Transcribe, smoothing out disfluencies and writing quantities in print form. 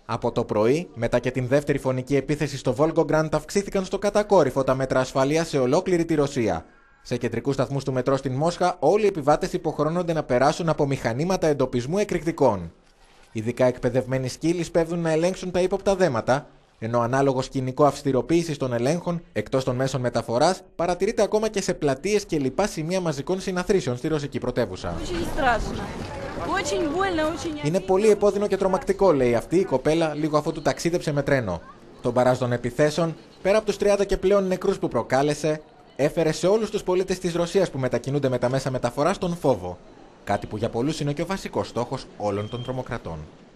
Από το πρωί, μετά και την δεύτερη φωνική επίθεση στο Βόλγκογκραντ, αυξήθηκαν στο κατακόρυφο τα μέτρα ασφαλείας σε ολόκληρη τη Ρωσία. Σε κεντρικούς σταθμούς του μετρό στην Μόσχα, όλοι οι επιβάτες υποχρεώνονται να περάσουν από μηχανήματα εντοπισμού εκρηκτικών. Ειδικά εκπαιδευμένοι σκύλοι σπέβδουν να ελέγξουν τα ύποπτα δέματα, ενώ ανάλογο σκηνικό αυστηροποίησης των ελέγχων, εκτός των μέσων μεταφοράς, παρατηρείται ακόμα και σε πλατείες και λοιπά σημεία μαζικών συναθρήσεων στη ρωσική πρωτεύουσα. Είναι πολύ επώδυνο και τρομακτικό, λέει αυτή η κοπέλα λίγο αφού του ταξίδεψε με τρένο. Το μπαράζ των επιθέσεων, πέρα από τους 30 και πλέον νεκρούς που προκάλεσε, έφερε σε όλους τους πολίτες της Ρωσίας που μετακινούνται με τα μέσα μεταφοράς τον φόβο. Κάτι που για πολλούς είναι και ο βασικός στόχος όλων των τρομοκρατών.